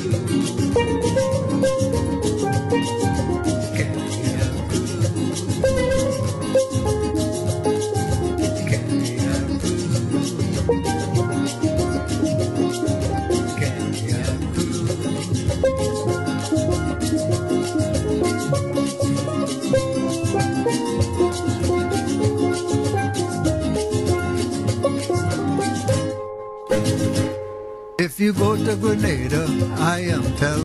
If you go to Grenada, I am telling